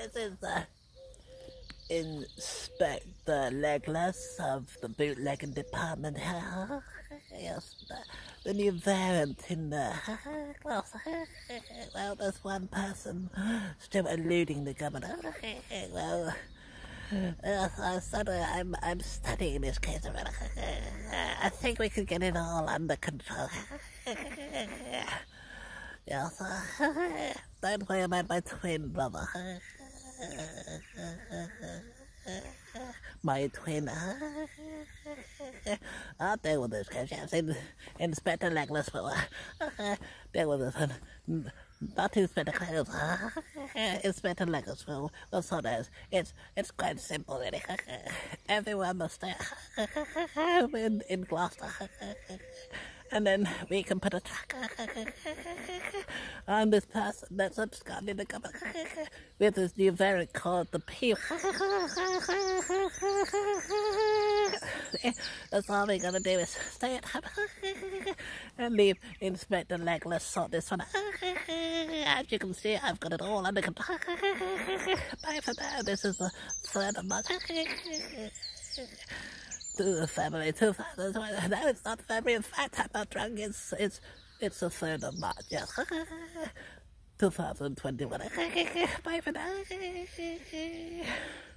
This is Inspector Leggless of the bootlegging department. Yes, the new variant in Gloucester. Well, there's one person still eluding the governor. Well, I'm studying this case. I think we can get it all under control. Yes, don't worry about my twin brother. My twin. I'll deal with this case. Yes, Inspector Leggless will deal with this. Not Inspector Clothes. Inspector Leggless will sort out. It's quite simple, really. Everyone must stay home in Gloucester. And then we can put a tracker on this person that's absconding the government with this new variant called the P. That's all we're gonna do is stay at home and leave Inspector Leggless sort this one. As you can see, I've got it all under control. Bye for now. This is the 3rd of March. To February 2000. No, it's not February. In fact, I'm not drunk. It's the 3rd of March. Yes, 2021. Bye for now.